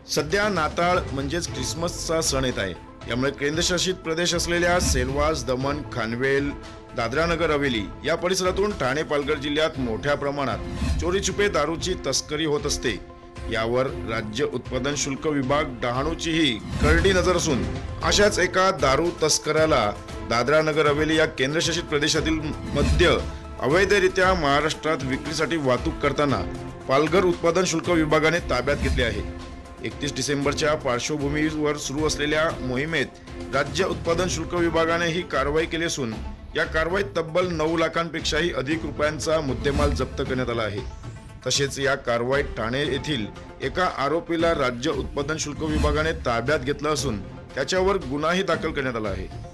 सध्या नाताळ म्हणजेच ख्रिसमसचा सण येत आहे। यामुळे केंद्रशासित प्रदेश असलेल्या सेल्वास, दमण, खानवेल, दादरा नगर हवेली या परिसरातून ठाणे पालघर जिल्ह्यात मोठ्या प्रमाणात चोरी दारूची तस्करी होत असते। यावर राज्य उत्पादन शुल्क विभाग डहाणूचीही करडी नजर असून अशाच एका दारू तस्कराला दादरा नगर हवेली या केंद्रशासित प्रदेशातील मद्य अवैधरित्या महाराष्ट्रात विक्रीसाठी वाहतूक करताना पालघर उत्पादन शुल्क विभागाने ताब्यात घेतले आहे। 31 डिसेंबरच्या पार्श्वभूमीवर सुरू असलेल्या मोहिमेत राज्य उत्पादन शुल्क विभागाने ही कारवाई केली असून या कारवाईत तब्बल 9 लाखांपेक्षाही अधिक रुपयांचा मुद्देमाल जप्त करण्यात आला आहे। तसेच या कारवाईत ठाणे येथील एका आरोपीला राज्य उत्पादन शुल्क विभागाने ताब्यात घेतलं असून त्याच्यावर गुन्हाही दाखल करण्यात आला आहे।